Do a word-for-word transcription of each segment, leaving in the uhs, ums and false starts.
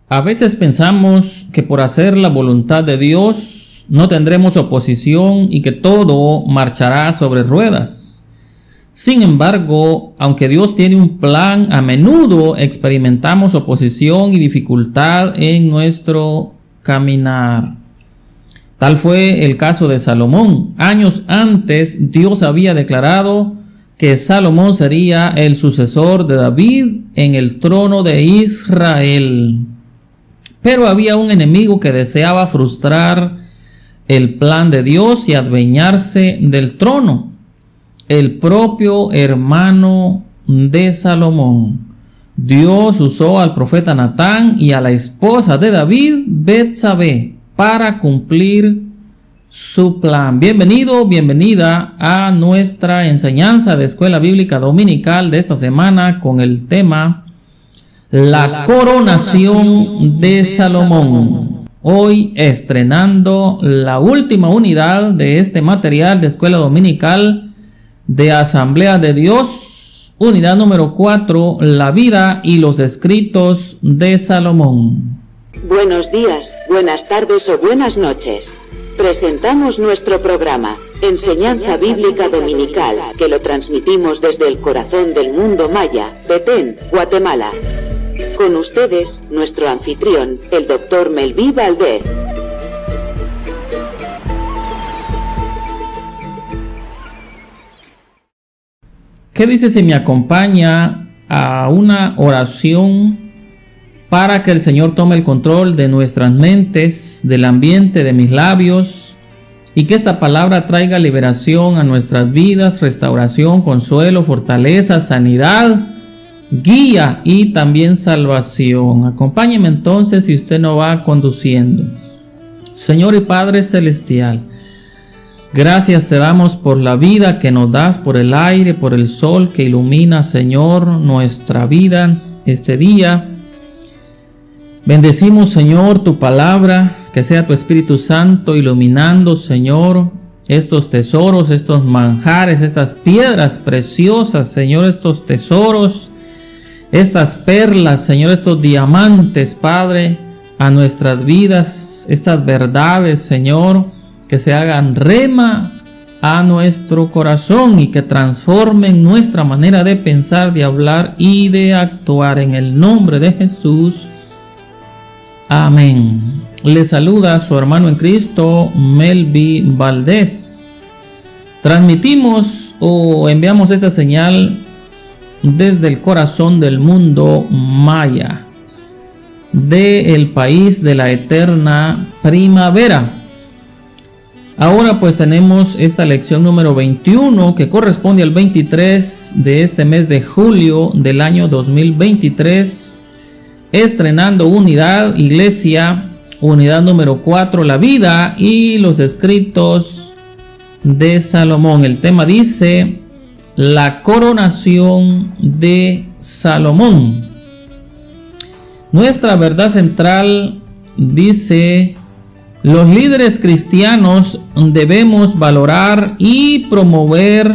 A veces pensamos que por hacer la voluntad de Dios no tendremos oposición y que todo marchará sobre ruedas. Sin embargo, aunque Dios tiene un plan, a menudo experimentamos oposición y dificultad en nuestro caminar. Tal fue el caso de Salomón. Años antes, Dios había declarado que Salomón sería el sucesor de David en el trono de Israel. Pero había un enemigo que deseaba frustrar el plan de Dios y adueñarse del trono. El propio hermano de Salomón. Dios usó al profeta Natán y a la esposa de David, Betsabé, para cumplir su plan. Bienvenido, bienvenida a nuestra enseñanza de Escuela Bíblica Dominical de esta semana con el tema La coronación de Salomón. Hoy estrenando la última unidad de este material de Escuela Dominical de Asamblea de Dios, unidad número cuatro, la vida y los escritos de Salomón. Buenos días, buenas tardes o buenas noches. Presentamos nuestro programa, Enseñanza Bíblica Dominical, que lo transmitimos desde el corazón del mundo maya, Petén, Guatemala. Con ustedes, nuestro anfitrión, el doctor Melví Valdez. ¿Qué dice si me acompaña a una oración para que el Señor tome el control de nuestras mentes, del ambiente de mis labios, y que esta palabra traiga liberación a nuestras vidas, restauración, consuelo, fortaleza, sanidad, guía y también salvación? Acompáñeme entonces si usted no va conduciendo. Señor y Padre Celestial, gracias te damos por la vida que nos das, por el aire, por el sol que ilumina, Señor, nuestra vida este día. Bendecimos, Señor, tu palabra, que sea tu Espíritu Santo iluminando, Señor, estos tesoros, estos manjares, estas piedras preciosas, Señor, estos tesoros, estas perlas, Señor, estos diamantes, Padre, a nuestras vidas, estas verdades, Señor, que se hagan rema a nuestro corazón y que transformen nuestra manera de pensar, de hablar y de actuar. En el nombre de Jesús. Amén. Le saluda a su hermano en Cristo, Melví Valdez. Transmitimos o enviamos esta señal desde el corazón del mundo maya, del país de la eterna primavera. Ahora pues tenemos esta lección número veintiuno que corresponde al veintitrés de este mes de julio del año dos mil veintitrés. Estrenando unidad, iglesia, unidad número cuatro, la vida y los escritos de Salomón. El tema dice, la coronación de Salomón. Nuestra verdad central dice, los líderes cristianos debemos valorar y promover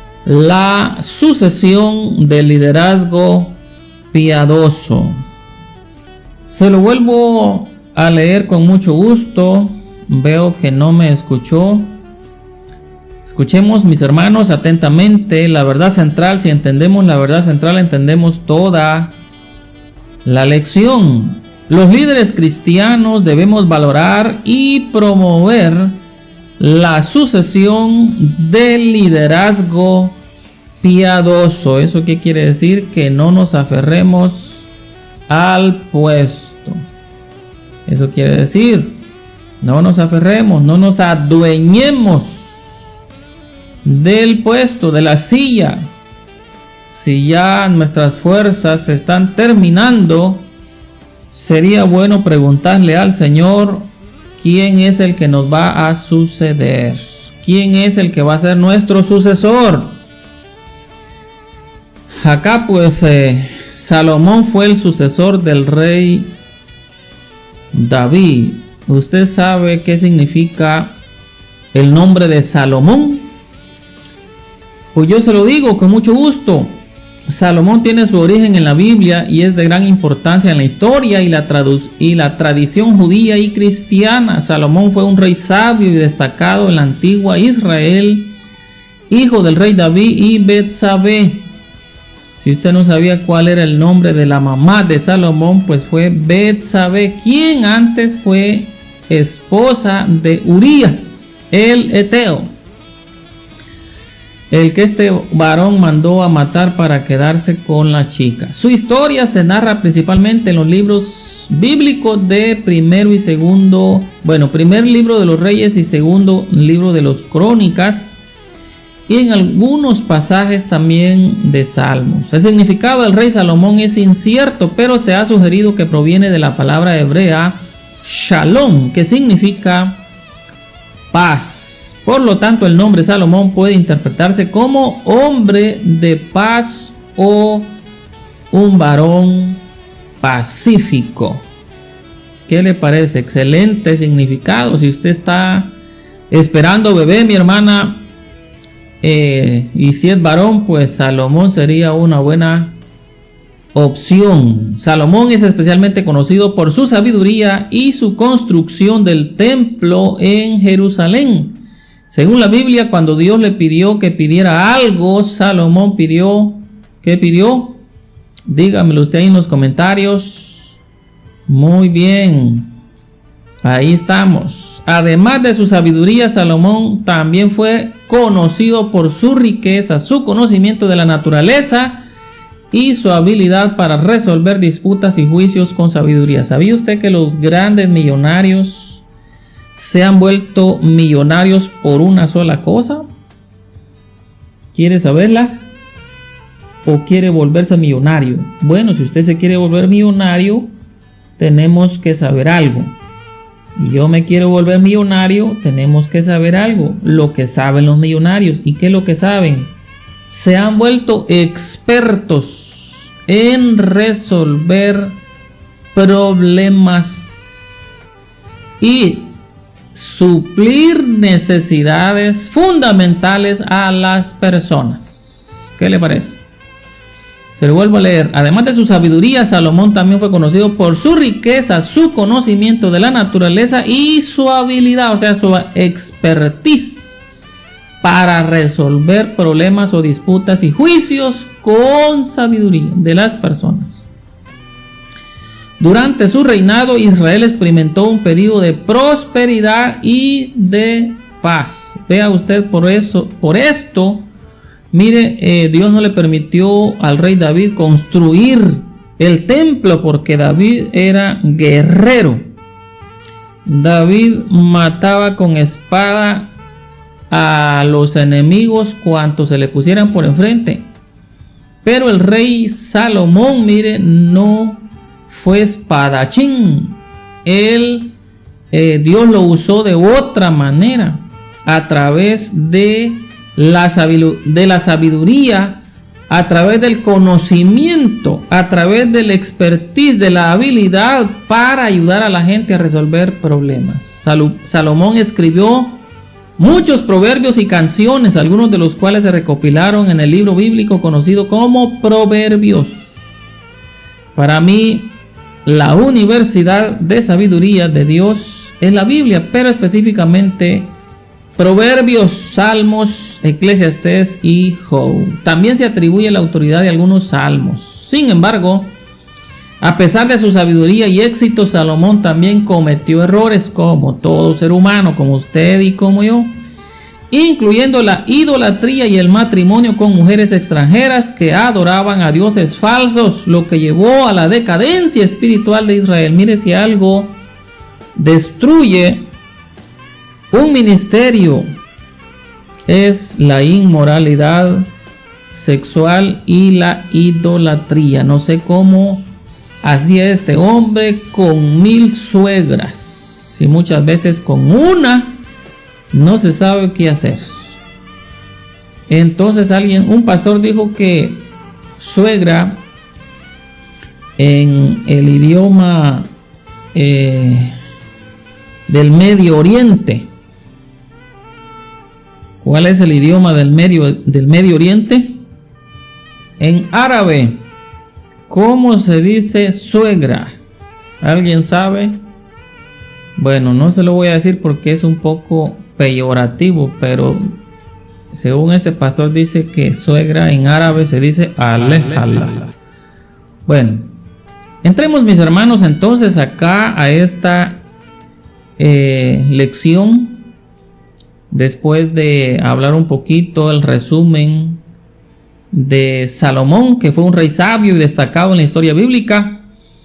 la sucesión del liderazgo piadoso. Se lo vuelvo a leer con mucho gusto. Veo que no me escuchó. Escuchemos, mis hermanos, atentamente la verdad central. Si entendemos la verdad central, entendemos toda la lección. Los líderes cristianos debemos valorar y promover la sucesión del liderazgo piadoso. ¿Eso qué quiere decir? Que no nos aferremos al puesto. Eso quiere decir, no nos aferremos, no nos adueñemos del puesto, de la silla. Si ya nuestras fuerzas se están terminando, sería bueno preguntarle al Señor quién es el que nos va a suceder, quién es el que va a ser nuestro sucesor. Acá pues eh, Salomón fue el sucesor del rey David. ¿Usted sabe qué significa el nombre de Salomón? Pues yo se lo digo con mucho gusto. Salomón tiene su origen en la Biblia y es de gran importancia en la historia y la, y la tradición judía y cristiana. Salomón fue un rey sabio y destacado en la antigua Israel, hijo del rey David y Betsabé. Si usted no sabía cuál era el nombre de la mamá de Salomón, pues fue Betsabé, quien antes fue esposa de Urías, el Eteo, el que este varón mandó a matar para quedarse con la chica. Su historia se narra principalmente en los libros bíblicos de primero y segundo, bueno, primer libro de los Reyes y segundo libro de los Crónicas, y en algunos pasajes también de Salmos. El significado del rey Salomón es incierto, pero se ha sugerido que proviene de la palabra hebrea Shalom, que significa paz. Por lo tanto, el nombre Salomón puede interpretarse como hombre de paz o un varón pacífico. ¿Qué le parece? Excelente significado. Si usted está esperando bebé, mi hermana, eh, y si es varón, pues Salomón sería una buena opción. Salomón es especialmente conocido por su sabiduría y su construcción del templo en Jerusalén. Según la Biblia, cuando Dios le pidió que pidiera algo, Salomón pidió, ¿qué pidió? Dígamelo usted ahí en los comentarios. Muy bien, ahí estamos. Además de su sabiduría, Salomón también fue conocido por su riqueza, su conocimiento de la naturaleza y su habilidad para resolver disputas y juicios con sabiduría. ¿Sabía usted que los grandes millonarios se han vuelto millonarios por una sola cosa? ¿Quiere saberla? ¿O quiere volverse millonario? Bueno, si usted se quiere volver millonario, tenemos que saber algo. Y yo me quiero volver millonario, tenemos que saber algo. Lo que saben los millonarios. ¿Y qué es lo que saben? Se han vuelto expertos en resolver problemas y suplir necesidades fundamentales a las personas. ¿Qué le parece? Se lo vuelvo a leer. Además de su sabiduría, Salomón también fue conocido por su riqueza, su conocimiento de la naturaleza y su habilidad, o sea, su expertise para resolver problemas o disputas y juicios con sabiduría de las personas. Durante su reinado, Israel experimentó un periodo de prosperidad y de paz. Vea usted, por eso, por esto, mire, eh, Dios no le permitió al rey David construir el templo porque David era guerrero. David mataba con espada a los enemigos cuantos se le pusieran por enfrente. Pero el rey Salomón, mire, no fue espadachín. Él, eh, Dios lo usó de otra manera, a través de la, de la sabiduría, a través del conocimiento, a través del expertise, de la habilidad para ayudar a la gente a resolver problemas. Sal Salomón escribió muchos proverbios y canciones, algunos de los cuales se recopilaron en el libro bíblico conocido como Proverbios. Para mí, la universidad de sabiduría de Dios es la Biblia, pero específicamente Proverbios, Salmos, Eclesiastés y Job. También se atribuye la autoridad de algunos salmos. Sin embargo, a pesar de su sabiduría y éxito, Salomón también cometió errores como todo ser humano, como usted y como yo, incluyendo la idolatría y el matrimonio con mujeres extranjeras que adoraban a dioses falsos, lo que llevó a la decadencia espiritual de Israel. Mire, si algo destruye un ministerio es la inmoralidad sexual y la idolatría. No sé cómo hacía este hombre con mil suegras, y muchas veces con una no se sabe qué hacer. Entonces alguien, un pastor dijo que suegra en el idioma eh, del Medio Oriente. ¿Cuál es el idioma del Medio, del Medio Oriente? En árabe, ¿cómo se dice suegra? ¿Alguien sabe? Bueno, no se lo voy a decir porque es un poco peyorativo, pero según este pastor dice que suegra en árabe se dice alejala. Bueno, entremos mis hermanos entonces acá a esta eh, lección. Después de hablar un poquito el resumen de Salomón, que fue un rey sabio y destacado en la historia bíblica,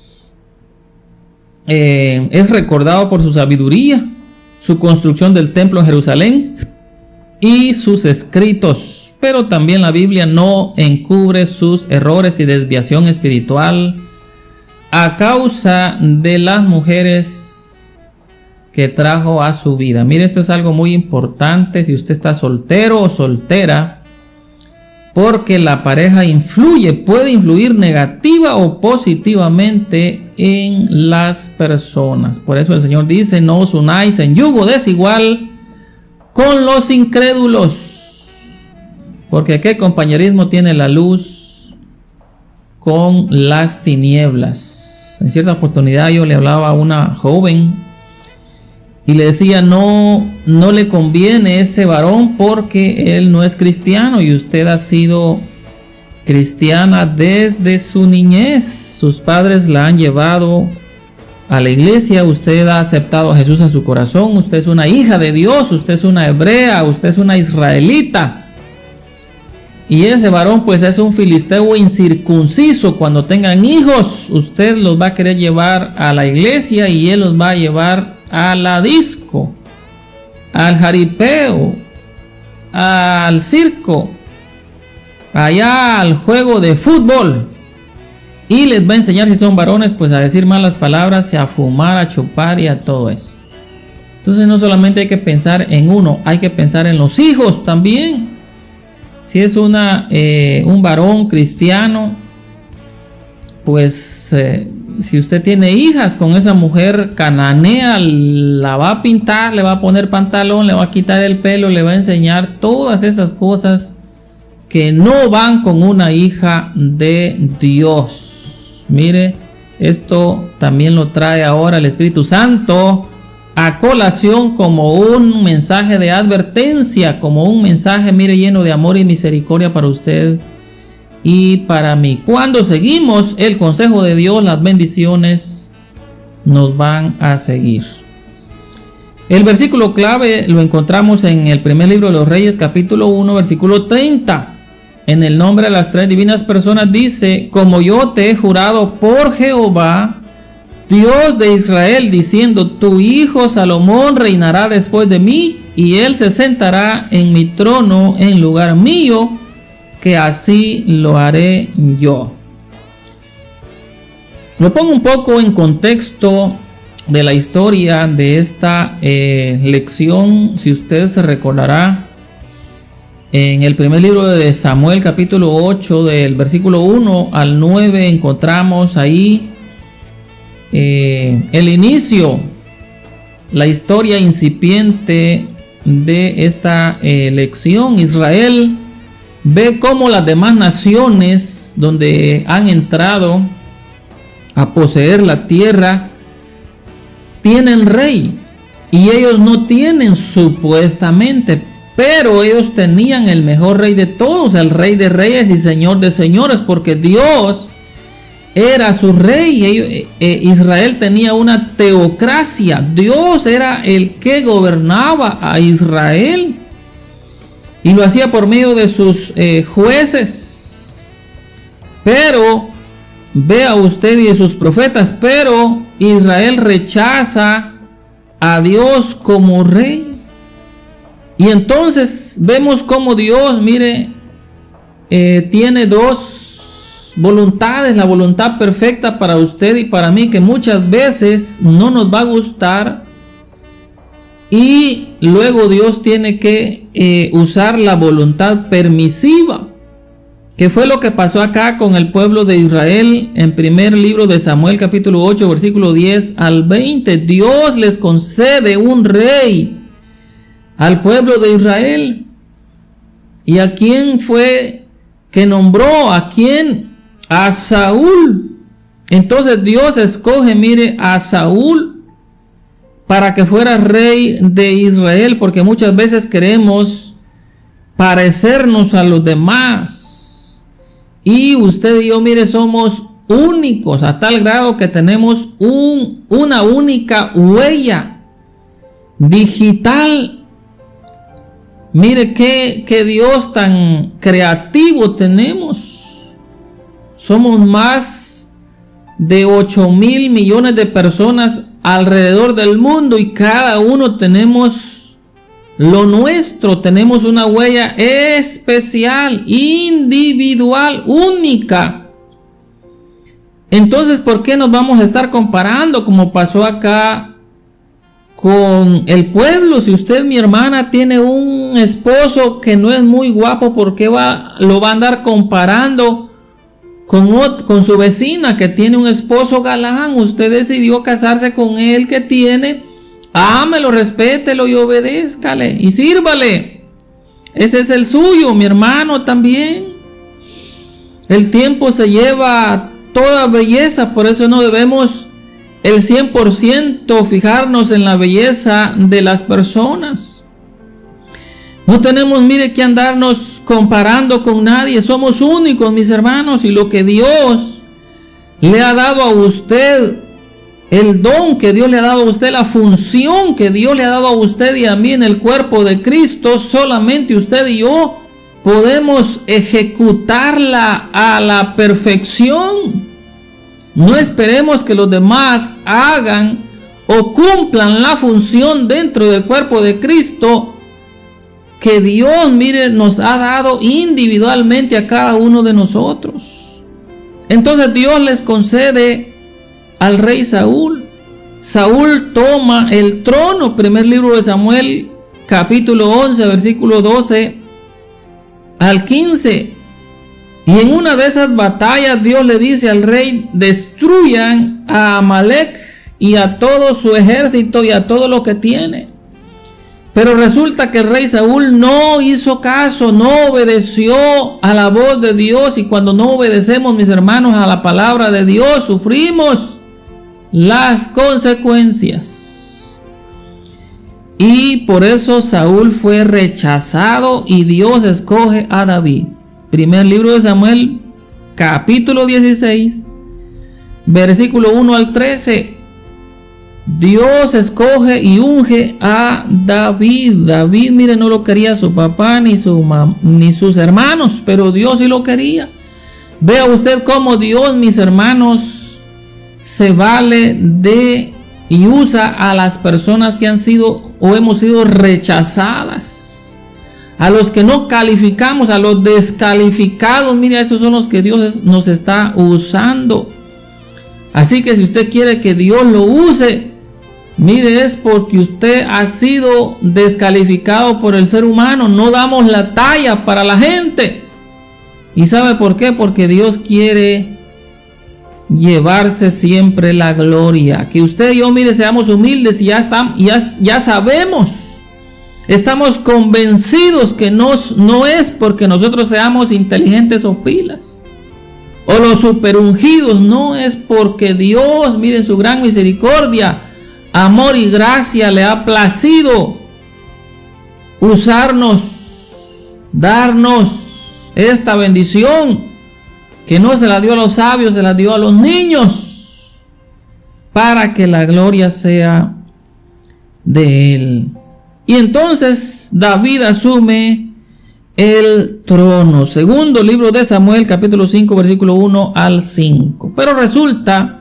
eh, es recordado por su sabiduría, su construcción del templo en Jerusalén y sus escritos, pero también la Biblia no encubre sus errores y desviación espiritual a causa de las mujeres que trajo a su vida. Mire, esto es algo muy importante si usted está soltero o soltera, porque la pareja influye, puede influir negativa o positivamente en las personas. Por eso el Señor dice: no os unáis en yugo desigual con los incrédulos, porque qué compañerismo tiene la luz con las tinieblas. En cierta oportunidad yo le hablaba a una joven y le decía: no, no le conviene ese varón porque él no es cristiano y usted ha sido cristiana desde su niñez. Sus padres la han llevado a la iglesia, usted ha aceptado a Jesús a su corazón, usted es una hija de Dios, usted es una hebrea, usted es una israelita. Y ese varón pues es un filisteo incircunciso. Cuando tengan hijos, usted los va a querer llevar a la iglesia y él los va a llevar a la disco, al jaripeo, al circo, allá al juego de fútbol, y les va a enseñar, si son varones, pues a decir malas palabras, a fumar, a chupar y a todo eso. Entonces no solamente hay que pensar en uno, hay que pensar en los hijos también. Si es una eh, un varón cristiano, pues eh, si usted tiene hijas con esa mujer cananea, la va a pintar, le va a poner pantalón, le va a quitar el pelo, le va a enseñar todas esas cosas que no van con una hija de Dios. Mire, esto también lo trae ahora el Espíritu Santo a colación como un mensaje de advertencia, como un mensaje, mire, lleno de amor y misericordia para usted y para mí. Cuando seguimos el consejo de Dios, las bendiciones nos van a seguir. El versículo clave lo encontramos en el primer libro de los Reyes, capítulo uno, versículo treinta. En el nombre de las tres divinas personas dice: como yo te he jurado por Jehová, Dios de Israel, diciendo: tu hijo Salomón reinará después de mí, y él se sentará en mi trono en lugar mío, que así lo haré yo. Lo pongo un poco en contexto de la historia de esta eh, lección. Si usted se recordará, en el primer libro de Samuel, capítulo ocho, del versículo uno al nueve, encontramos ahí eh, el inicio, la historia incipiente de esta eh, lección. Israel ve cómo las demás naciones donde han entrado a poseer la tierra tienen rey, y ellos no tienen supuestamente, pero ellos tenían el mejor rey de todos, el rey de reyes y señor de señores, porque Dios era su rey. Ellos, eh, Israel tenía una teocracia. Dios era el que gobernaba a Israel y lo hacía por medio de sus eh, jueces. Pero vea usted, y de sus profetas, pero Israel rechaza a Dios como rey. Y entonces vemos cómo Dios, mire, eh, tiene dos voluntades: la voluntad perfecta para usted y para mí, que muchas veces no nos va a gustar, y luego Dios tiene que eh, usar la voluntad permisiva, que fue lo que pasó acá con el pueblo de Israel. En primer libro de Samuel, capítulo ocho, versículo diez al veinte, Dios les concede un rey al pueblo de Israel. ¿Y a quién fue que nombró a quién, a Saúl. Entonces Dios escoge, mire, a Saúl para que fuera rey de Israel, porque muchas veces queremos parecernos a los demás. Y usted y yo, mire, somos únicos a tal grado que tenemos un, una única huella digital. Mire qué, qué Dios tan creativo tenemos. Somos más de ocho mil millones de personas alrededor del mundo y cada uno tenemos lo nuestro. Tenemos una huella especial, individual, única. Entonces, ¿por qué nos vamos a estar comparando como pasó acá con el pueblo? Si usted, mi hermana, tiene un esposo que no es muy guapo, ¿por qué va, lo va a andar comparando con, con su vecina que tiene un esposo galán? Usted decidió casarse con él que tiene. Ámelo, respételo y obedézcale y sírvale. Ese es el suyo, mi hermano, también. El tiempo se lleva toda belleza, por eso no debemos el cien por ciento fijarnos en la belleza de las personas. No tenemos, mire, que andarnos comparando con nadie. Somos únicos, mis hermanos, y lo que Dios le ha dado a usted, el don que Dios le ha dado a usted, la función que Dios le ha dado a usted y a mí en el cuerpo de Cristo, solamente usted y yo podemos ejecutarla a la perfección. No esperemos que los demás hagan o cumplan la función dentro del cuerpo de Cristo que Dios, mire, nos ha dado individualmente a cada uno de nosotros. Entonces Dios les concede al rey Saúl. Saúl toma el trono. Primer libro de Samuel, capítulo once, versículo doce al quince. Y en una de esas batallas Dios le dice al rey: destruyan a Amalek y a todo su ejército y a todo lo que tiene. Pero resulta que el rey Saúl no hizo caso, no obedeció a la voz de Dios. Y cuando no obedecemos, mis hermanos, a la palabra de Dios, sufrimos las consecuencias. Y por eso Saúl fue rechazado y Dios escoge a David. Primer libro de Samuel, capítulo dieciséis, versículo uno al trece. Dios escoge y unge a David. David, mire, no lo quería su papá ni, su ni sus hermanos, pero Dios sí lo quería. Vea usted cómo Dios, mis hermanos, se vale de y usa a las personas que han sido o hemos sido rechazadas. A los que no calificamos, a los descalificados, mire, esos son los que Dios nos está usando. Así que si usted quiere que Dios lo use, mire, es porque usted ha sido descalificado por el ser humano. No damos la talla para la gente. ¿Y sabe por qué? Porque Dios quiere llevarse siempre la gloria. Que usted y yo, mire, seamos humildes y ya, estamos, ya, ya sabemos. Estamos convencidos que no, no es porque nosotros seamos inteligentes o pilas o los superungidos. No, es porque Dios, miren, su gran misericordia, amor y gracia le ha placido usarnos, darnos esta bendición que no se la dio a los sabios, se la dio a los niños, para que la gloria sea de Él. Y entonces David asume el trono. Segundo libro de Samuel, capítulo cinco, versículo uno al cinco. Pero resulta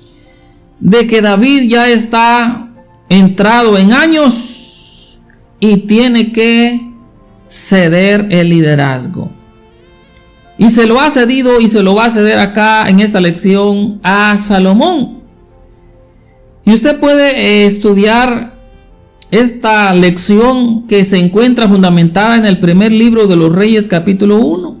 de que David ya está entrado en años y tiene que ceder el liderazgo. Y se lo ha cedido y se lo va a ceder acá en esta lección a Salomón. Y usted puede estudiar esta lección que se encuentra fundamentada en el primer libro de los Reyes, capítulo uno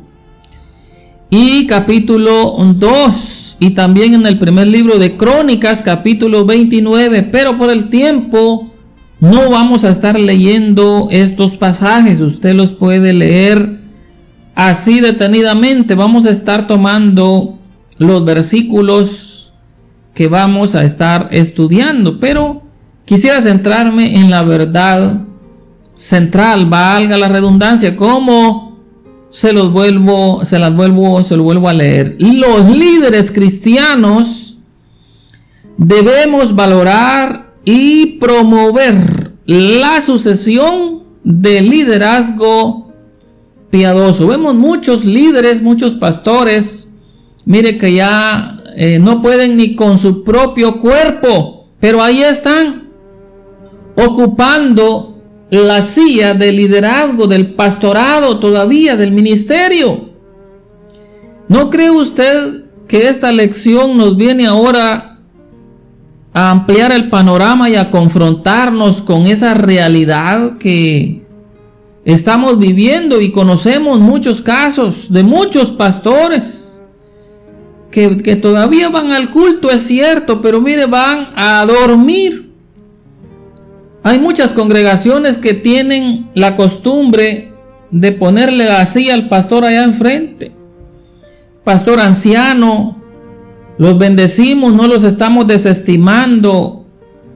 y capítulo dos, y también en el primer libro de Crónicas, capítulo veintinueve. Pero por el tiempo no vamos a estar leyendo estos pasajes. Usted los puede leer así detenidamente. Vamos a estar tomando los versículos que vamos a estar estudiando, pero quisiera centrarme en la verdad central, valga la redundancia, como se los vuelvo, se las vuelvo, se lo vuelvo a leer. Los líderes cristianos debemos valorar y promover la sucesión de liderazgo piadoso. Vemos muchos líderes, muchos pastores, mire que ya eh, no pueden ni con su propio cuerpo, pero ahí están, ocupando la silla de liderazgo del pastorado, todavía del ministerio. ¿No cree usted que esta lección nos viene ahora a ampliar el panorama y a confrontarnos con esa realidad que estamos viviendo? Y conocemos muchos casos de muchos pastores que, que todavía van al culto, es cierto, pero mire, van a dormir. Hay muchas congregaciones que tienen la costumbre de ponerle así al pastor allá enfrente. Pastor anciano, los bendecimos, no los estamos desestimando,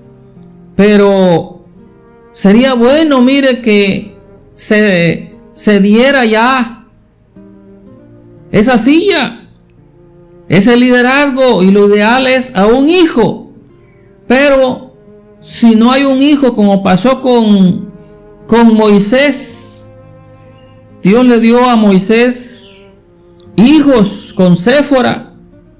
pero sería bueno, mire, que se, se diera ya esa silla, ese liderazgo, y lo ideal es a un hijo. Pero si no hay un hijo, como pasó con, con Moisés, Dios le dio a Moisés hijos con Séfora,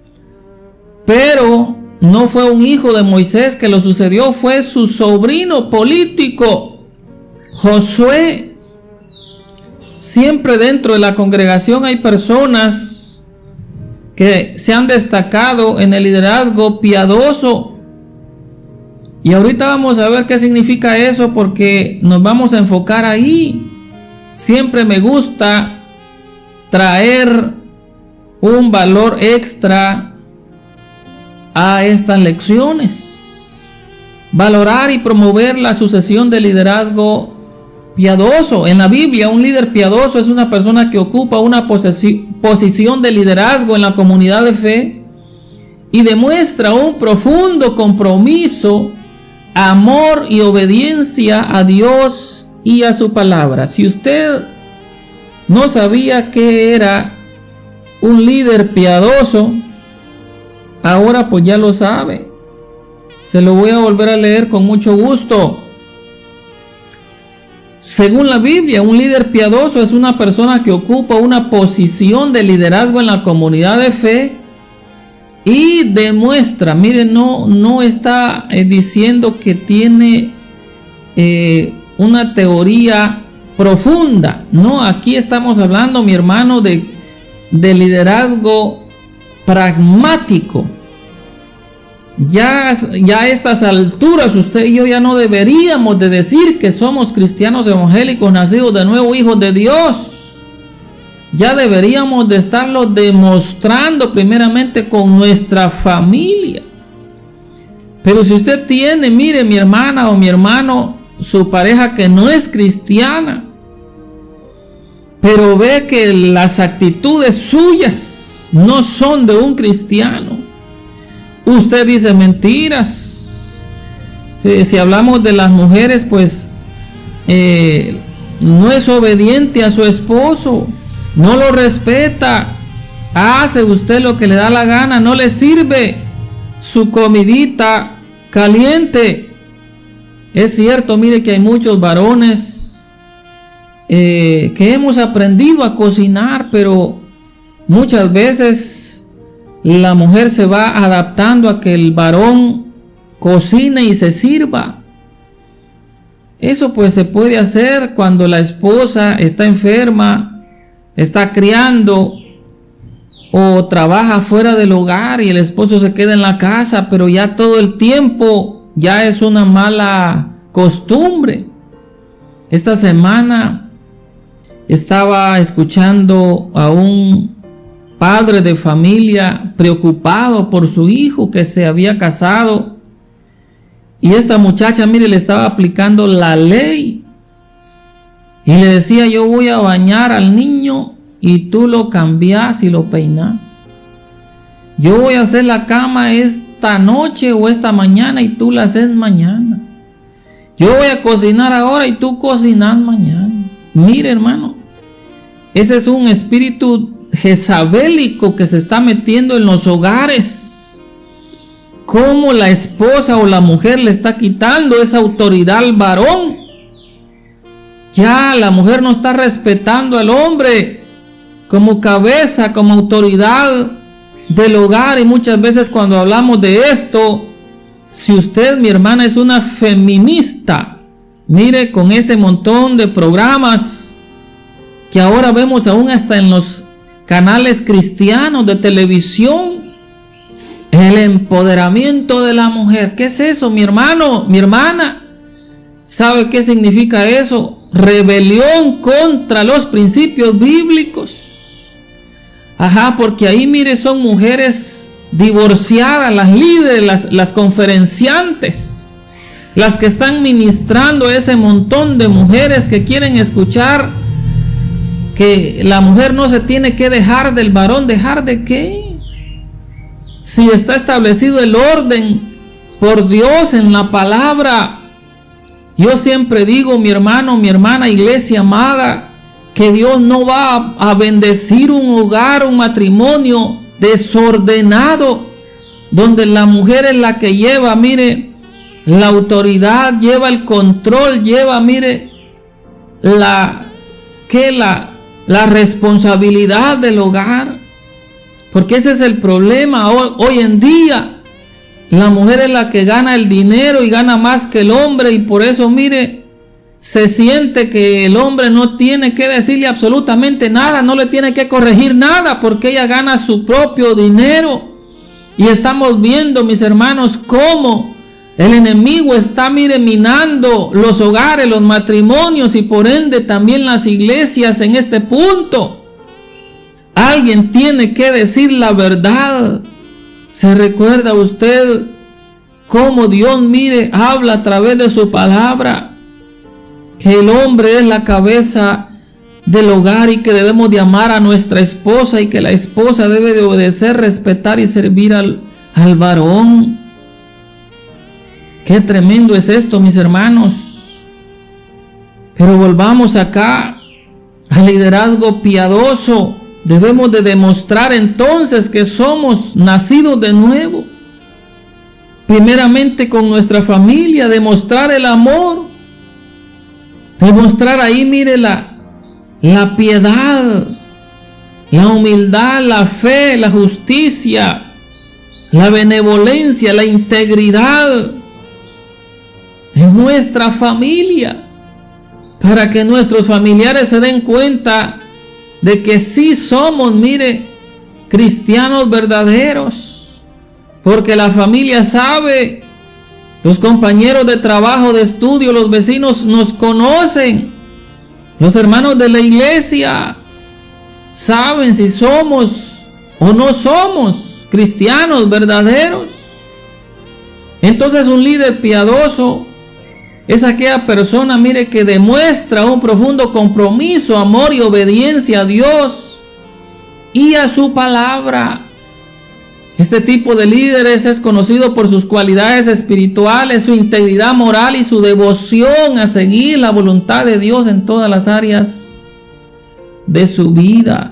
pero no fue un hijo de Moisés que lo sucedió, fue su sobrino político, Josué. Siempre dentro de la congregación hay personas que se han destacado en el liderazgo piadoso. Y ahorita vamos a ver qué significa eso, porque nos vamos a enfocar ahí. Siempre me gusta traer un valor extra a estas lecciones. Valorar y promover la sucesión de liderazgo piadoso. En la Biblia, un líder piadoso es una persona que ocupa una posición de liderazgo en la comunidad de fe y demuestra un profundo compromiso, amor y obediencia a Dios y a su palabra. Si usted no sabía que era un líder piadoso, ahora pues ya lo sabe. Se lo voy a volver a leer con mucho gusto. Según la Biblia, un líder piadoso es una persona que ocupa una posición de liderazgo en la comunidad de fe y demuestra, miren, no, no está eh, diciendo que tiene eh, una teoría profunda. No, aquí estamos hablando, mi hermano, de, de liderazgo pragmático. Ya, ya a estas alturas usted y yo ya no deberíamos de decir que somos cristianos evangélicos nacidos de nuevo, hijos de Dios. Ya deberíamos de estarlo demostrando primeramente con nuestra familia. Pero si usted tiene, mire, mi hermana o mi hermano, su pareja que no es cristiana, pero ve que las actitudes suyas no son de un cristiano, usted dice mentiras. Si, si hablamos de las mujeres, pues eh, no es obediente a su esposo, no lo respeta, hace usted lo que le da la gana, no le sirve su comidita caliente. Es cierto, mire que hay muchos varones eh, que hemos aprendido a cocinar, pero muchas veces la mujer se va adaptando a que el varón cocine y se sirva. Eso pues se puede hacer cuando la esposa está enferma, está criando o trabaja fuera del hogar y el esposo se queda en la casa, pero ya todo el tiempo ya es una mala costumbre. Esta semana estaba escuchando a un padre de familia preocupado por su hijo que se había casado, y esta muchacha, mire, le estaba aplicando la ley y le decía: yo voy a bañar al niño y tú lo cambias y lo peinas. Yo voy a hacer la cama esta noche o esta mañana y tú la haces mañana. Yo voy a cocinar ahora y tú cocinas mañana. Mire, hermano, ese es un espíritu jezabélico que se está metiendo en los hogares. Cómo la esposa o la mujer le está quitando esa autoridad al varón. Ya la mujer no está respetando al hombre como cabeza, como autoridad del hogar. Y muchas veces cuando hablamos de esto, si usted, mi hermana, es una feminista, mire, con ese montón de programas que ahora vemos aún hasta en los canales cristianos de televisión, el empoderamiento de la mujer. ¿Qué es eso, mi hermano, mi hermana? ¿Sabe qué significa eso? Rebelión contra los principios bíblicos. Ajá, porque ahí, mire, son mujeres divorciadas, las líderes, las, las conferenciantes, las que están ministrando a ese montón de mujeres que quieren escuchar que la mujer no se tiene que dejar del varón. ¿Dejar de qué? Si está establecido el orden por Dios en la palabra. Yo siempre digo, mi hermano, mi hermana, iglesia amada, que Dios no va a, a bendecir un hogar, un matrimonio desordenado, donde la mujer es la que lleva, mire, la autoridad, lleva el control, lleva, mire, la, que la, la responsabilidad del hogar. Porque ese es el problema hoy, hoy en día. La mujer es la que gana el dinero y gana más que el hombre, y por eso, mire, se siente que el hombre no tiene que decirle absolutamente nada, no le tiene que corregir nada, porque ella gana su propio dinero. Y estamos viendo, mis hermanos, cómo el enemigo está, mire, minando los hogares, los matrimonios y por ende también las iglesias en este punto. Alguien tiene que decir la verdad. ¿Se recuerda usted cómo Dios, mire, habla a través de su palabra? Que el hombre es la cabeza del hogar y que debemos de amar a nuestra esposa y que la esposa debe de obedecer, respetar y servir al, al varón. Qué tremendo es esto, mis hermanos. Pero volvamos acá al liderazgo piadoso. Debemos de demostrar entonces que somos nacidos de nuevo. Primeramente con nuestra familia, demostrar el amor. Demostrar ahí, mire, la, la piedad, la humildad, la fe, la justicia, la benevolencia, la integridad en nuestra familia. Para que nuestros familiares se den cuenta de que sí somos, mire, cristianos verdaderos, porque la familia sabe, los compañeros de trabajo, de estudio, los vecinos nos conocen, los hermanos de la iglesia saben si somos o no somos cristianos verdaderos. Entonces un líder piadoso es aquella persona, mire, que demuestra un profundo compromiso, amor y obediencia a Dios y a su palabra. Este tipo de líderes es conocido por sus cualidades espirituales, su integridad moral y su devoción a seguir la voluntad de Dios en todas las áreas de su vida.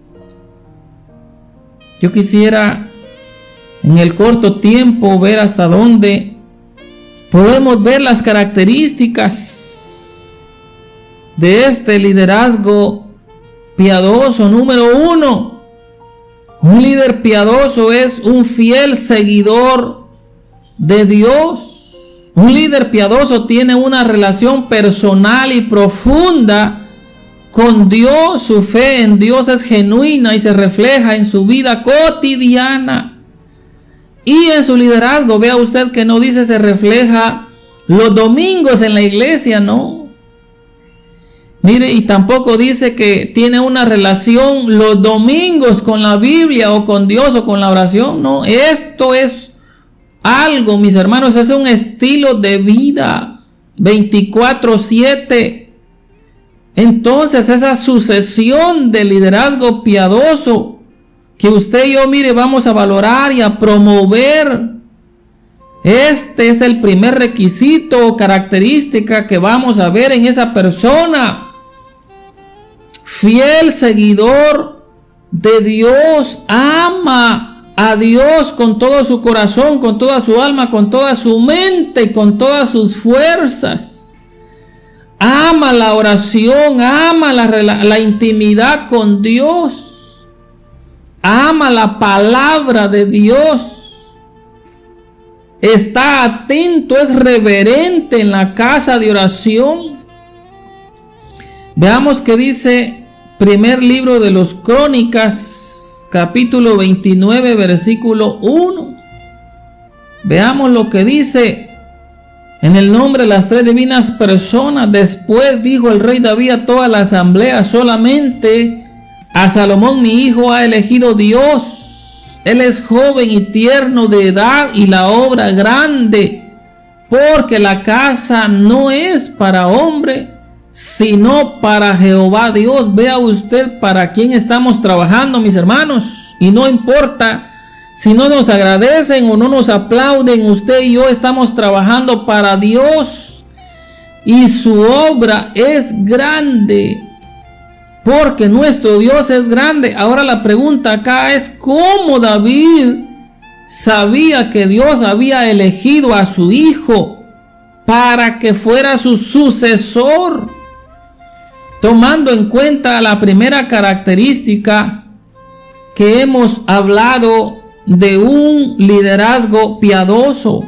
Yo quisiera en el corto tiempo ver hasta dónde podemos ver las características de este liderazgo piadoso. Número uno, un líder piadoso es un fiel seguidor de Dios. Un líder piadoso tiene una relación personal y profunda con Dios. Su fe en Dios es genuina y se refleja en su vida cotidiana. Y en su liderazgo, vea usted que no dice se refleja los domingos en la iglesia, no. Mire, y tampoco dice que tiene una relación los domingos con la Biblia o con Dios o con la oración, no. Esto es algo, mis hermanos, es un estilo de vida veinticuatro siete. Entonces esa sucesión de liderazgo piadoso que usted y yo, mire, vamos a valorar y a promover. Este es el primer requisito o característica que vamos a ver en esa persona. Fiel seguidor de Dios, ama a Dios con todo su corazón, con toda su alma, con toda su mente, con todas sus fuerzas. Ama la oración, ama la, la intimidad con Dios. Ama la palabra de Dios. Está atento, es reverente en la casa de oración. Veamos qué dice primer libro de los Crónicas, capítulo veintinueve, versículo uno. Veamos lo que dice. En el nombre de las tres divinas personas, después dijo el rey David a toda la asamblea: solamente a Salomón mi hijo ha elegido Dios. Él es joven y tierno de edad y la obra grande, porque la casa no es para hombre, sino para Jehová Dios. Vea usted para quién estamos trabajando, mis hermanos, y no importa si no nos agradecen o no nos aplauden, usted y yo estamos trabajando para Dios, y su obra es grande, porque nuestro Dios es grande. Ahora la pregunta acá es: ¿cómo David sabía que Dios había elegido a su hijo para que fuera su sucesor? Tomando en cuenta la primera característica que hemos hablado de un liderazgo piadoso.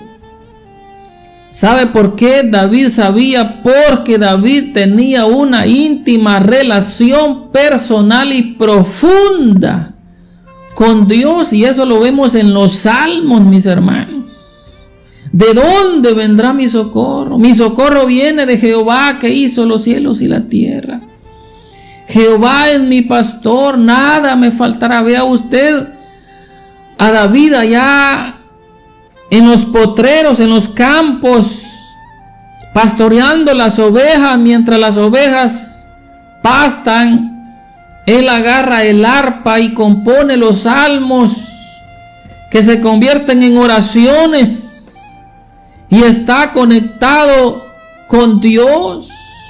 ¿Sabe por qué David sabía? Porque David tenía una íntima relación personal y profunda con Dios, y eso lo vemos en los salmos, mis hermanos. ¿De dónde vendrá mi socorro? Mi socorro viene de Jehová, que hizo los cielos y la tierra. Jehová es mi pastor, nada me faltará. Vea usted a David allá en los potreros, en los campos, pastoreando las ovejas. Mientras las ovejas pastan, él agarra el arpa y compone los salmos que se convierten en oraciones, y está conectado con Dios.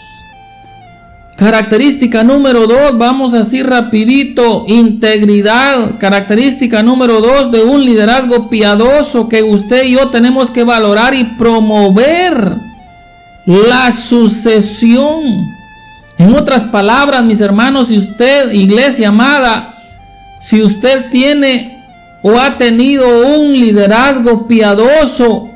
Característica número dos, vamos así rapidito: integridad. Característica número dos de un liderazgo piadoso que usted y yo tenemos que valorar y promover: la sucesión. En otras palabras, mis hermanos, si usted, iglesia amada, si usted tiene o ha tenido un liderazgo piadoso,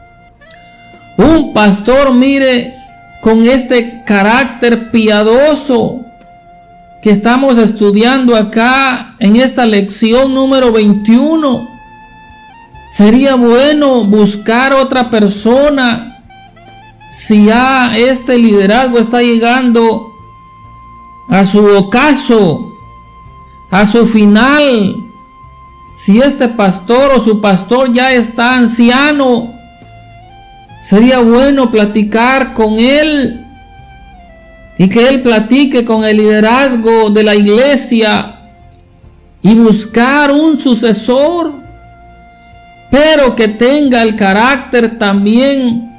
un pastor, mire, con este carácter piadoso que estamos estudiando acá en esta lección número veintiuno, sería bueno buscar otra persona. Si ya este liderazgo está llegando a su ocaso, a su final, si este pastor o su pastor ya está anciano, sería bueno platicar con él y que él platique con el liderazgo de la iglesia y buscar un sucesor, pero que tenga el carácter también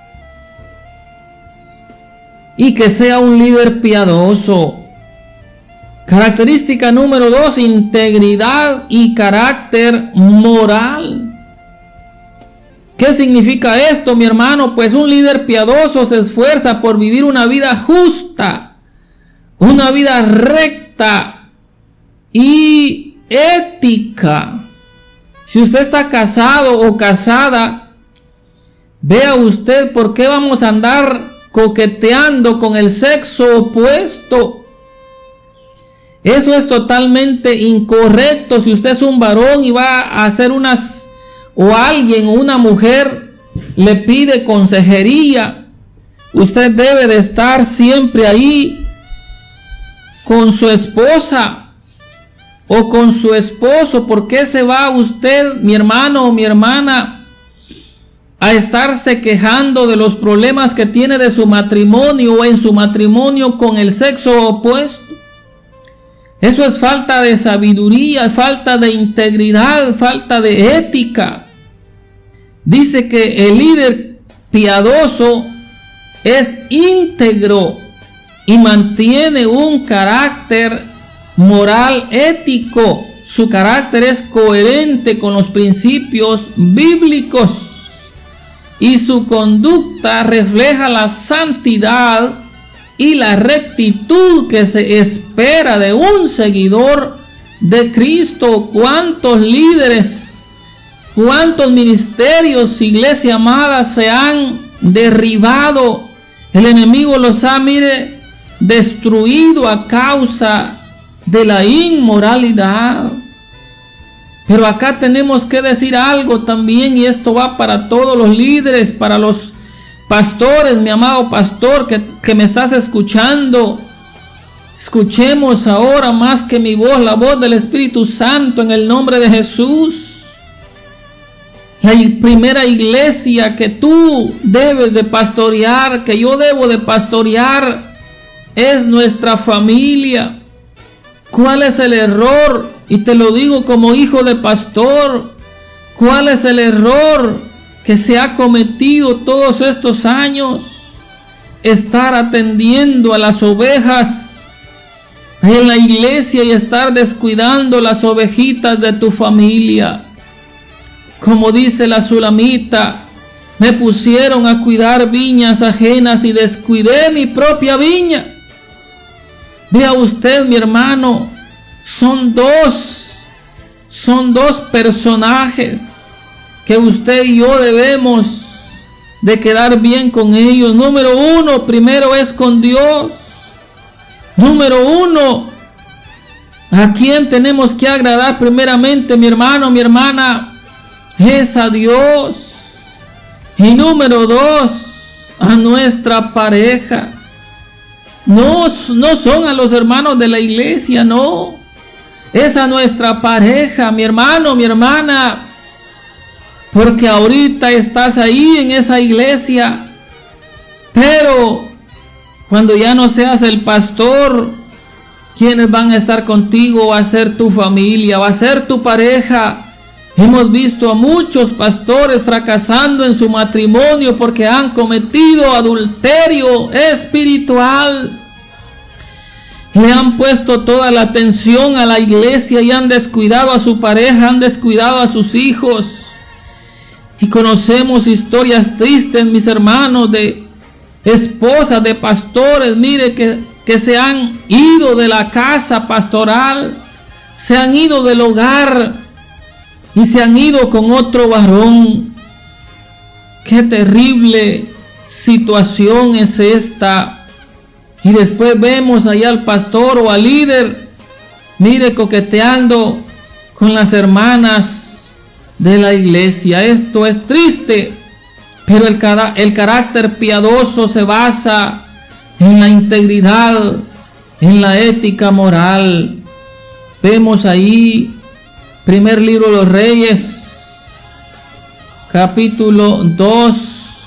y que sea un líder piadoso. Característica número dos: integridad y carácter moral. ¿Qué significa esto, mi hermano? Pues un líder piadoso se esfuerza por vivir una vida justa, una vida recta y ética. Si usted está casado o casada, vea usted por qué vamos a andar coqueteando con el sexo opuesto. Eso es totalmente incorrecto. Si usted es un varón y va a hacer unas, o alguien o una mujer le pide consejería, usted debe de estar siempre ahí con su esposa o con su esposo. ¿Por qué se va usted, mi hermano o mi hermana, a estarse quejando de los problemas que tiene de su matrimonio o en su matrimonio con el sexo opuesto. Eso es falta de sabiduría, falta de integridad, falta de ética. Dice que el líder piadoso es íntegro y mantiene un carácter moral ético. Su carácter es coherente con los principios bíblicos y su conducta refleja la santidad y la rectitud que se espera de un seguidor de Cristo. ¿Cuántos líderes, cuántos ministerios, iglesia amada, se han derribado? El enemigo los ha, mire, destruido a causa de la inmoralidad. Pero acá tenemos que decir algo también, y esto va para todos los líderes, para los pastores, mi amado pastor que, que me estás escuchando. Escuchemos ahora más que mi voz, la voz del Espíritu Santo en el nombre de Jesús. La primera iglesia que tú debes de pastorear, que yo debo de pastorear, es nuestra familia. ¿Cuál es el error? Y te lo digo como hijo de pastor. ¿Cuál es el error que se ha cometido todos estos años? Estar atendiendo a las ovejas en la iglesia y estar descuidando las ovejitas de tu familia. Como dice la Sulamita, me pusieron a cuidar viñas ajenas y descuidé mi propia viña. Vea usted, mi hermano, son dos, son dos personajes que usted y yo debemos de quedar bien con ellos. Número uno, primero es con Dios. Número uno, ¿a quién tenemos que agradar primeramente, mi hermano, mi hermana? Es a Dios. Y número dos, a nuestra pareja. No, no son a los hermanos de la iglesia, no. Es a nuestra pareja, mi hermano, mi hermana. Porque ahorita estás ahí en esa iglesia. Pero cuando ya no seas el pastor, ¿quiénes van a estar contigo? Va a ser tu familia, va a ser tu pareja. Hemos visto a muchos pastores fracasando en su matrimonio porque han cometido adulterio espiritual. Le han puesto toda la atención a la iglesia y han descuidado a su pareja, han descuidado a sus hijos. Y conocemos historias tristes, mis hermanos, de esposas de pastores, mire, que, que se han ido de la casa pastoral, se han ido del hogar y se han ido con otro varón. Qué terrible situación es esta. Y después vemos allá al pastor o al líder, mire, coqueteando con las hermanas de la iglesia. Esto es triste, pero el, el carácter piadoso se basa en la integridad, en la ética moral. Vemos ahí primer libro de los Reyes, capítulo dos,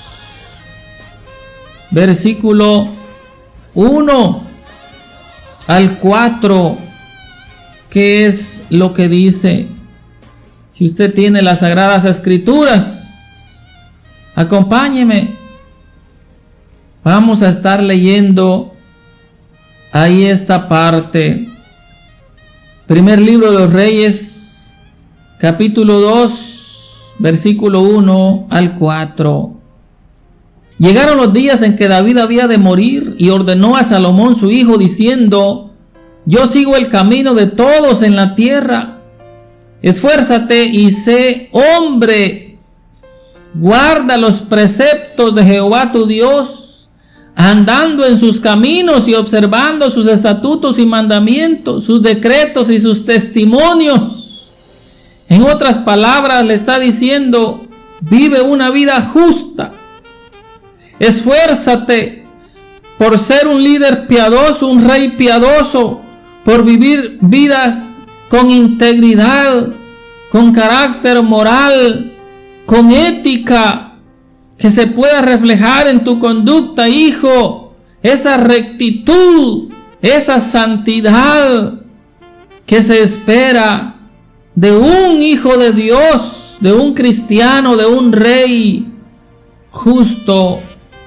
versículo uno al cuatro, ¿qué es lo que dice? Si usted tiene las Sagradas Escrituras, acompáñeme. Vamos a estar leyendo ahí esta parte. Primer libro de los Reyes, capítulo dos, versículo uno al cuatro. Llegaron los días en que David había de morir y ordenó a Salomón su hijo diciendo: yo sigo el camino de todos en la tierra. Esfuérzate y sé hombre. Guarda los preceptos de Jehová tu Dios, andando en sus caminos y observando sus estatutos y mandamientos, sus decretos y sus testimonios. En otras palabras, le está diciendo: vive una vida justa. Esfuérzate por ser un líder piadoso, un rey piadoso, por vivir vidas con integridad, con carácter moral, con ética. que se pueda reflejar en tu conducta, hijo, esa rectitud, esa santidad que se espera de un hijo de Dios, de un cristiano, de un rey justo,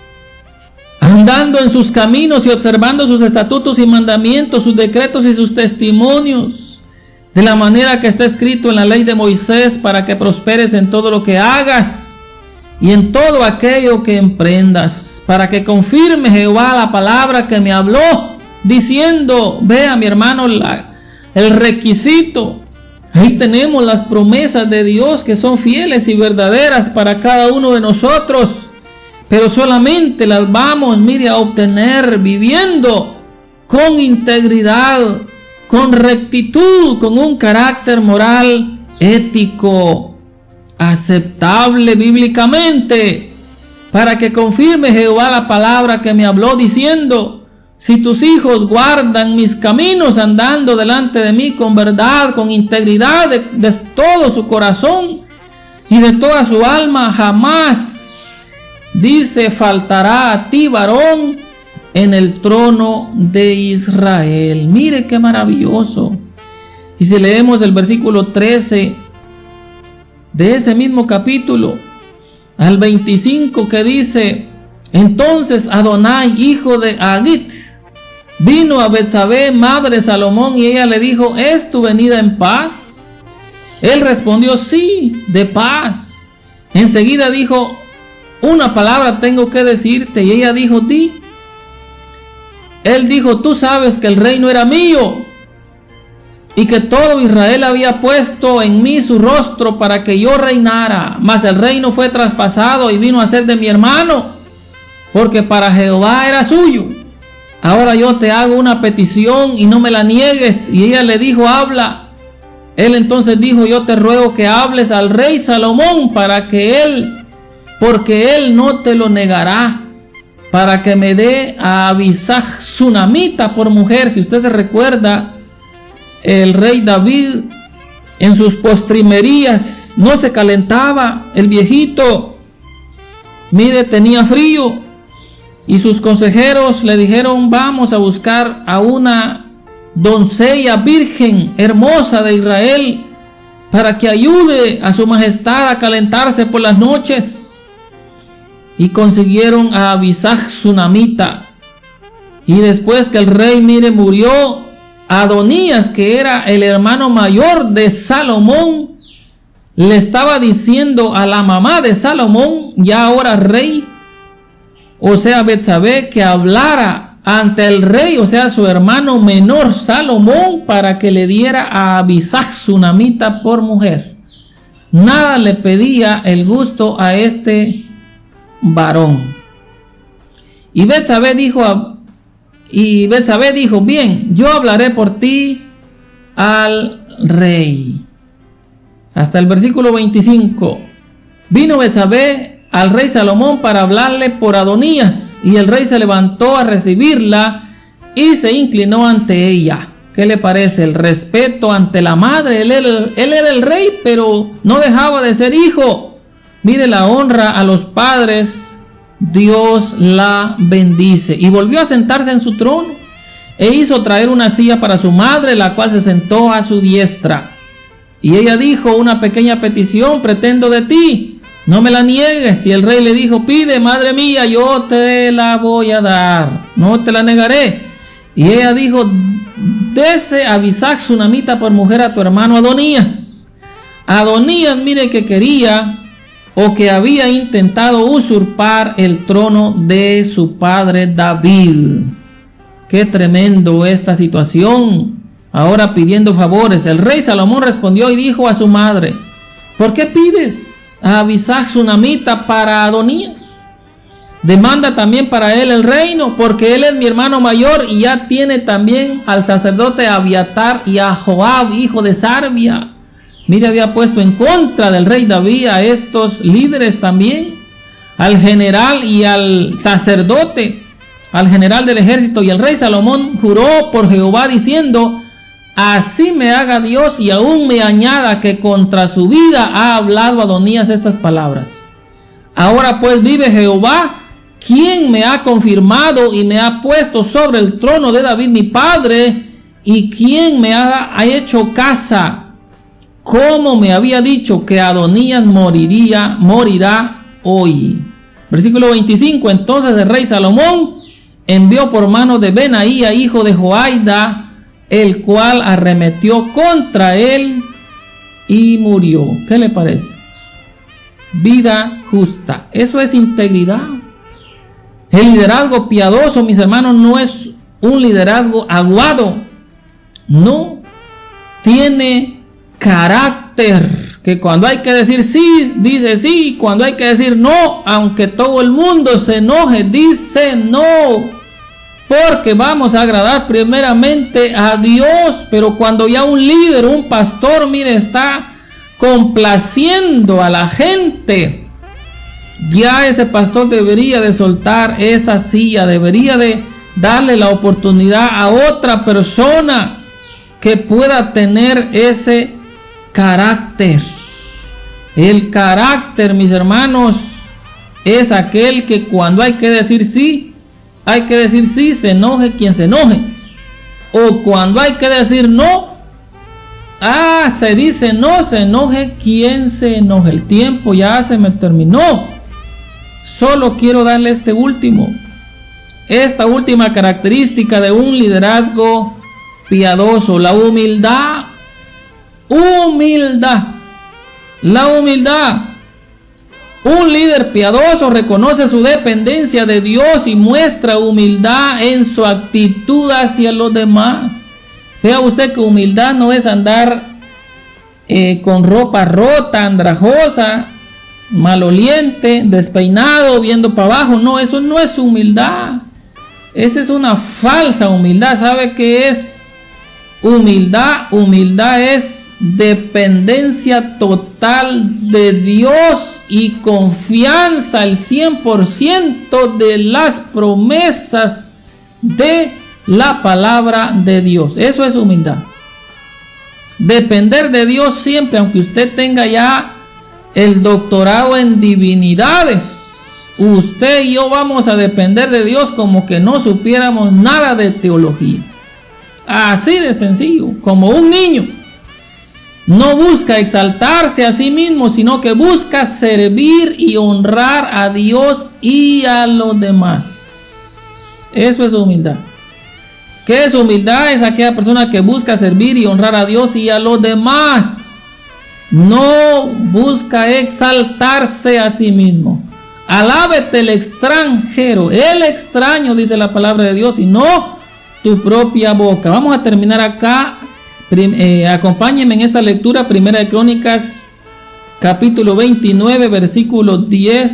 andando en sus caminos y observando sus estatutos y mandamientos, sus decretos y sus testimonios, de la manera que está escrito en la ley de Moisés, para que prosperes en todo lo que hagas y en todo aquello que emprendas, para que confirme Jehová la palabra que me habló, diciendo, vea mi hermano, la, el requisito. Ahí tenemos las promesas de Dios que son fieles y verdaderas para cada uno de nosotros, pero solamente las vamos, mire, a obtener viviendo con integridad, con rectitud, con un carácter moral, ético, aceptable bíblicamente, para que confirme Jehová la palabra que me habló, diciendo, si tus hijos guardan mis caminos andando delante de mí con verdad, con integridad de, de todo su corazón y de toda su alma, jamás, dice, faltará a ti varón en el trono de Israel. Mire qué maravilloso. Y si leemos el versículo trece de ese mismo capítulo al veinticinco, que dice, entonces Adonai, hijo de Agit, vino a Betsabé, madre de Salomón, y ella le dijo, ¿es tu venida en paz? Él respondió, sí, de paz. Enseguida dijo, una palabra tengo que decirte. Y ella dijo, di. Él dijo, tú sabes que el reino era mío y que todo Israel había puesto en mí su rostro para que yo reinara, mas el reino fue traspasado y vino a ser de mi hermano, porque para Jehová era suyo. Ahora yo te hago una petición y no me la niegues. Y ella le dijo, habla. Él entonces dijo, yo te ruego que hables al rey Salomón para que él, porque él no te lo negará, para que me dé a Abisag sunamita por mujer. Si usted se recuerda, el rey David en sus postrimerías no se calentaba, el viejito, mire, tenía frío. Y sus consejeros le dijeron, vamos a buscar a una doncella virgen hermosa de Israel para que ayude a su majestad a calentarse por las noches. Y consiguieron a Abisag sunamita. Y después que el rey, mire, murió, Adonías, que era el hermano mayor de Salomón, le estaba diciendo a la mamá de Salomón, ya ahora rey, o sea, Betsabé, que hablara ante el rey, o sea, su hermano menor Salomón, para que le diera a Abisag sunamita por mujer. Nada le pedía el gusto a este varón. Y Betsabé dijo, a, y Betsabé dijo, bien, yo hablaré por ti al rey. Hasta el versículo veinticinco. Vino Betsabé al rey Salomón para hablarle por Adonías, y el rey se levantó a recibirla y se inclinó ante ella. ¿Qué le parece? El respeto ante la madre. Él, él, él era el rey, pero no dejaba de ser hijo. Mire la honra a los padres. Dios la bendice. Y volvió a sentarse en su trono e hizo traer una silla para su madre, la cual se sentó a su diestra. Y ella dijo, una pequeña petición pretendo de ti, no me la niegues. Y el rey le dijo, pide, madre mía, yo te la voy a dar, no te la negaré. Y ella dijo, dese a Abisag sunamita por mujer a tu hermano Adonías. Adonías, mire, que quería o que había intentado usurpar el trono de su padre David. Qué tremendo esta situación. Ahora pidiendo favores. El rey Salomón respondió y dijo a su madre, ¿por qué pides a Abisag sunamita para Adonías? Demanda también para él el reino, porque él es mi hermano mayor y ya tiene también al sacerdote Abiatar y a Joab, hijo de Sarbia. Mire, había puesto en contra del rey David a estos líderes también, al general y al sacerdote, al general del ejército. Y el rey Salomón juró por Jehová diciendo, así me haga Dios y aún me añada que contra su vida ha hablado Adonías estas palabras. Ahora pues vive Jehová, quien me ha confirmado y me ha puesto sobre el trono de David mi padre, y quien me ha, ha hecho casa, como me había dicho que Adonías moriría, morirá hoy. Versículo veinticinco. Entonces el rey Salomón envió por mano de Benaía, hijo de Joiada, el cual arremetió contra él y murió. ¿Qué le parece? Vida justa. Eso es integridad. El liderazgo piadoso, mis hermanos, no es un liderazgo aguado. No. Tiene carácter. Que cuando hay que decir sí, dice sí. Cuando hay que decir no, aunque todo el mundo se enoje, dice no. Porque vamos a agradar primeramente a Dios. Pero cuando ya un líder, un pastor, mire, está complaciendo a la gente, ya ese pastor debería de soltar esa silla, debería de darle la oportunidad a otra persona que pueda tener ese carácter. El carácter, mis hermanos, es aquel que cuando hay que decir sí, hay que decir sí, se enoje quien se enoje. O cuando hay que decir no, ah, se dice no, se enoje quien se enoje. El tiempo ya se me terminó. Solo quiero darle este último, esta última característica de un liderazgo piadoso: la humildad. Humildad. La humildad. Un líder piadoso reconoce su dependencia de Dios y muestra humildad en su actitud hacia los demás. Vea usted que humildad no es andar eh, con ropa rota, andrajosa, maloliente, despeinado, viendo para abajo. No, eso no es humildad. Esa es una falsa humildad. ¿Sabe qué es humildad? Humildad es dependencia total de Dios y confianza al cien por ciento de las promesas de la palabra de Dios. Eso es humildad. Depender de Dios siempre, aunque usted tenga ya el doctorado en divinidades. Usted y yo vamos a depender de Dios como que no supiéramos nada de teología. Así de sencillo, como un niño. No busca exaltarse a sí mismo, sino que busca servir y honrar a Dios y a los demás. Eso es humildad. ¿Qué es humildad? Es aquella persona que busca servir y honrar a Dios y a los demás. No busca exaltarse a sí mismo. Alábete el extranjero, el extraño, dice la palabra de Dios, y no tu propia boca. Vamos a terminar acá. Eh, acompáñenme en esta lectura, Primera de Crónicas, capítulo veintinueve, versículos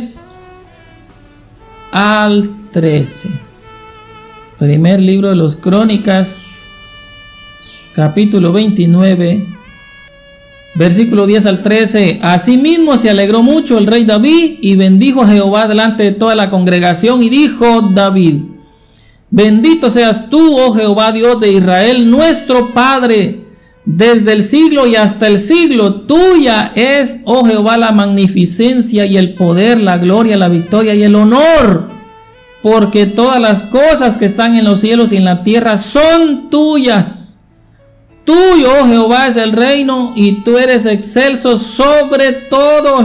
diez al trece. Primer libro de los Crónicas, capítulo veintinueve, versículo diez al trece. Asimismo se alegró mucho el rey David y bendijo a Jehová delante de toda la congregación, y dijo David: bendito seas tú, oh Jehová, Dios de Israel, nuestro Padre, desde el siglo y hasta el siglo. Tuya es, oh Jehová, la magnificencia y el poder, la gloria, la victoria y el honor, porque todas las cosas que están en los cielos y en la tierra son tuyas. Tuyo, oh Jehová, es el reino, y tú eres excelso sobre todos.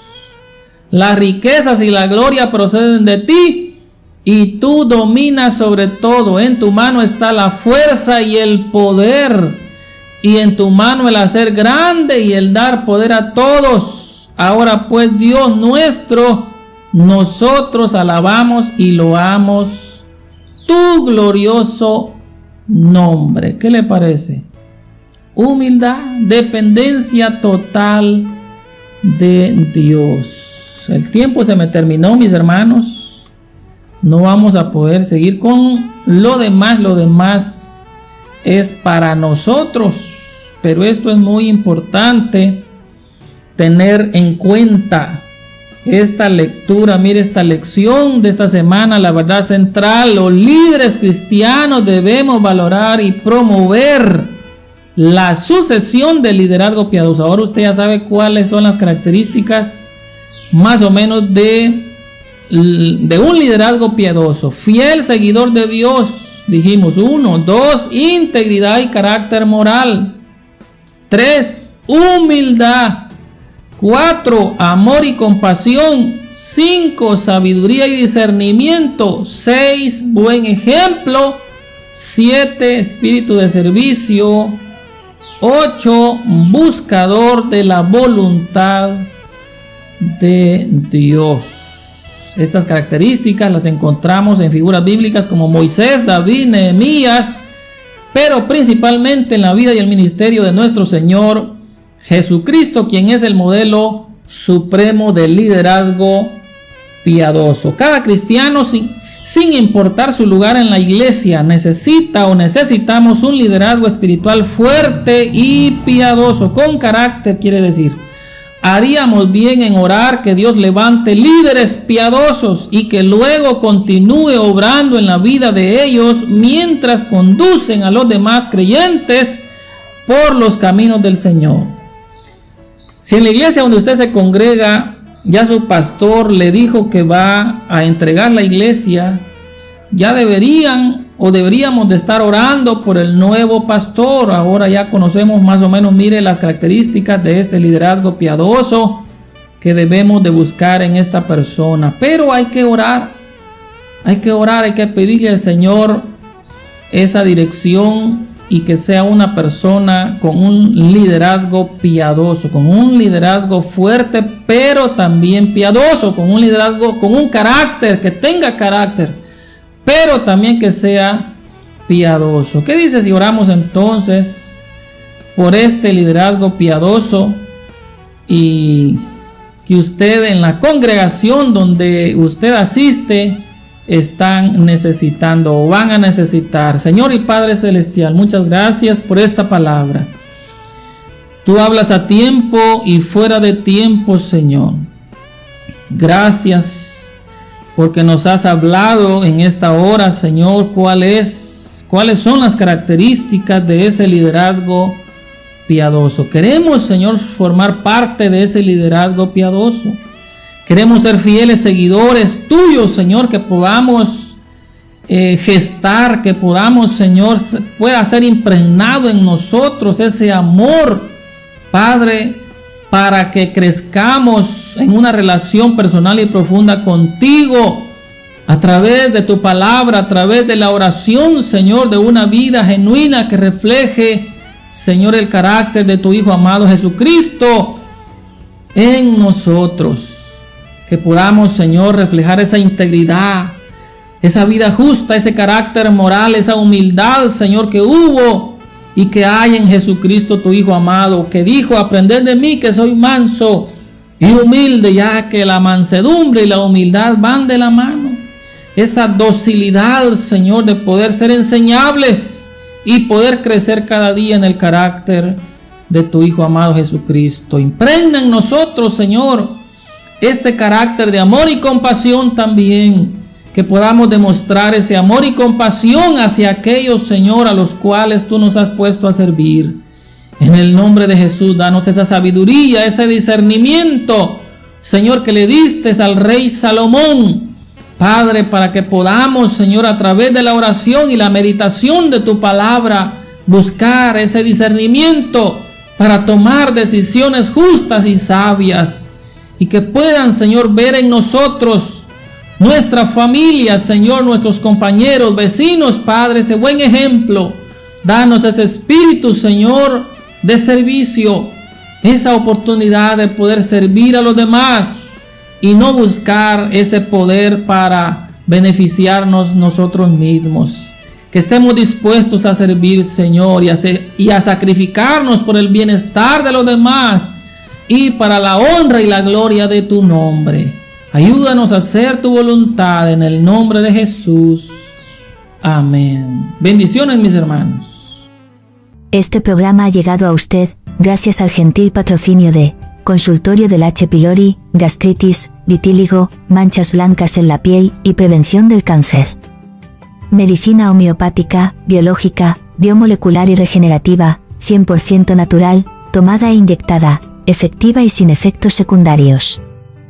Las riquezas y la gloria proceden de ti, y tú dominas sobre todo. En tu mano está la fuerza y el poder, y en tu mano el hacer grande y el dar poder a todos. Ahora pues, Dios nuestro, nosotros alabamos y loamos tu glorioso nombre. ¿Qué le parece? Humildad, dependencia total de Dios. El tiempo se me terminó, mis hermanos. No vamos a poder seguir con lo demás. Lo demás es para nosotros, pero esto es muy importante tener en cuenta. Esta lectura, mire, esta lección de esta semana, la verdad central: los líderes cristianos debemos valorar y promover la sucesión del liderazgo piadoso. Ahora usted ya sabe cuáles son las características más o menos de, de un liderazgo piadoso. Fiel seguidor de Dios, dijimos. Uno, dos, integridad y carácter moral. Tres, humildad. Cuatro, amor y compasión. Cinco, sabiduría y discernimiento. Seis, buen ejemplo. Siete, espíritu de servicio. Ocho, buscador de la voluntad de Dios. Estas características las encontramos en figuras bíblicas como Moisés, David, Nehemías, pero principalmente en la vida y el ministerio de nuestro Señor Jesucristo, quien es el modelo supremo del liderazgo piadoso. Cada cristiano, sin, sin importar su lugar en la iglesia, necesita o necesitamos un liderazgo espiritual fuerte y piadoso, con carácter, quiere decir. Haríamos bien en orar que Dios levante líderes piadosos y que luego continúe obrando en la vida de ellos mientras conducen a los demás creyentes por los caminos del Señor. Si en la iglesia donde usted se congrega ya su pastor le dijo que va a entregar la iglesia, ya deberían o deberíamos de estar orando por el nuevo pastor. Ahora ya conocemos más o menos, mire, las características de este liderazgo piadoso que debemos de buscar en esta persona. Pero hay que orar, hay que orar, hay que pedirle al Señor esa dirección y que sea una persona con un liderazgo piadoso, con un liderazgo fuerte, pero también piadoso, con un liderazgo, con un carácter, que tenga carácter, pero también que sea piadoso. ¿Qué dice si oramos entonces por este liderazgo piadoso y que usted en la congregación donde usted asiste están necesitando o van a necesitar? Señor y Padre Celestial, muchas gracias por esta palabra. Tú hablas a tiempo y fuera de tiempo, Señor. Gracias porque nos has hablado en esta hora, Señor, cuál es, cuáles son las características de ese liderazgo piadoso. Queremos, Señor, formar parte de ese liderazgo piadoso. Queremos ser fieles seguidores tuyos, Señor, que podamos eh, gestar, que podamos, Señor, pueda ser impregnado en nosotros ese amor, Padre, para que crezcamos en una relación personal y profunda contigo a través de tu palabra, a través de la oración, Señor, de una vida genuina que refleje, Señor, el carácter de tu Hijo amado Jesucristo en nosotros. Que podamos, Señor, reflejar esa integridad, esa vida justa, ese carácter moral, esa humildad, Señor, que hubo y que hay en Jesucristo, tu Hijo amado, que dijo: aprended de mí que soy manso y humilde, ya que la mansedumbre y la humildad van de la mano. Esa docilidad, Señor, de poder ser enseñables y poder crecer cada día en el carácter de tu Hijo amado Jesucristo. Impregna en nosotros, Señor, este carácter de amor y compasión también, que podamos demostrar ese amor y compasión hacia aquellos, Señor, a los cuales tú nos has puesto a servir. En el nombre de Jesús, danos esa sabiduría, ese discernimiento, Señor, que le diste al rey Salomón, Padre, para que podamos, Señor, a través de la oración y la meditación de tu palabra, buscar ese discernimiento para tomar decisiones justas y sabias, y que puedan, Señor, ver en nosotros, nuestra familia, Señor, nuestros compañeros, vecinos, Padre, ese buen ejemplo. Danos ese espíritu, Señor, de servicio, esa oportunidad de poder servir a los demás y no buscar ese poder para beneficiarnos nosotros mismos. Que estemos dispuestos a servir, Señor, y a, ser, y a sacrificarnos por el bienestar de los demás y para la honra y la gloria de tu nombre. Ayúdanos a hacer tu voluntad en el nombre de Jesús. Amén. Bendiciones, mis hermanos. Este programa ha llegado a usted gracias al gentil patrocinio de Consultorio del H. pylori, gastritis, vitíligo, manchas blancas en la piel y prevención del cáncer. Medicina homeopática, biológica, biomolecular y regenerativa, cien por ciento natural, tomada e inyectada, efectiva y sin efectos secundarios.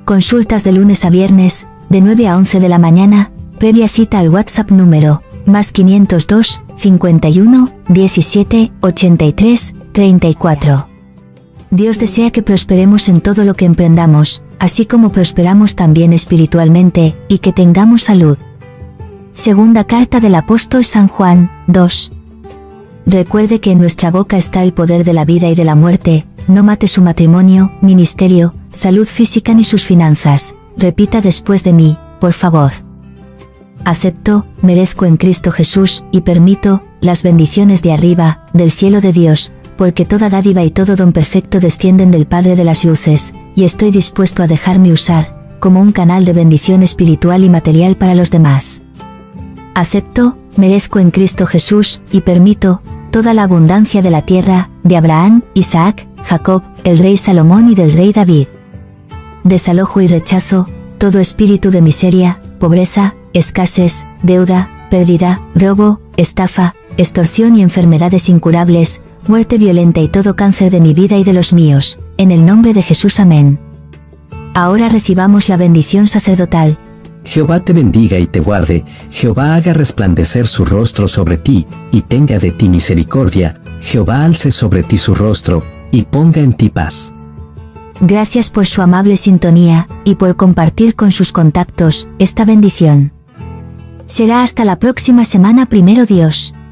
Consultas de lunes a viernes, de nueve a once de la mañana, previa cita al WhatsApp número más quinientos dos, cincuenta y uno, diecisiete, ochenta y tres, treinta y cuatro. Dios desea que prosperemos en todo lo que emprendamos, así como prosperamos también espiritualmente, y que tengamos salud. Segunda carta del apóstol San Juan, dos. Recuerde que en nuestra boca está el poder de la vida y de la muerte. No mate su matrimonio, ministerio, salud física ni sus finanzas. Repita después de mí, por favor. Acepto, merezco en Cristo Jesús, y permito, las bendiciones de arriba, del cielo de Dios, porque toda dádiva y todo don perfecto descienden del Padre de las luces, y estoy dispuesto a dejarme usar, como un canal de bendición espiritual y material para los demás. Acepto, merezco en Cristo Jesús, y permito, toda la abundancia de la tierra, de Abraham, Isaac, Jacob, el rey Salomón y del rey David. Desalojo y rechazo, todo espíritu de miseria, pobreza, escasez, deuda, pérdida, robo, estafa, extorsión y enfermedades incurables, muerte violenta y todo cáncer de mi vida y de los míos, en el nombre de Jesús, amén. Ahora recibamos la bendición sacerdotal. Jehová te bendiga y te guarde, Jehová haga resplandecer su rostro sobre ti, y tenga de ti misericordia, Jehová alce sobre ti su rostro, y ponga en ti paz. Gracias por su amable sintonía, y por compartir con sus contactos esta bendición. Será hasta la próxima semana, primero Dios.